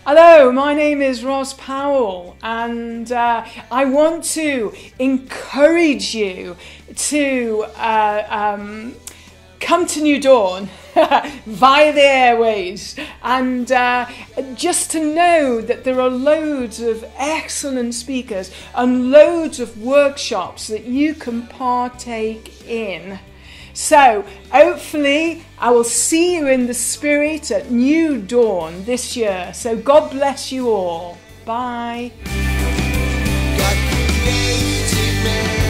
Hello, my name is Ros Powell, and I want to encourage you to come to New Dawn via the airways, and just to know that there are loads of excellent speakers and loads of workshops that you can partake in. So hopefully I will see you in the spirit at New Dawn this year. So God bless you all. Bye. God created man.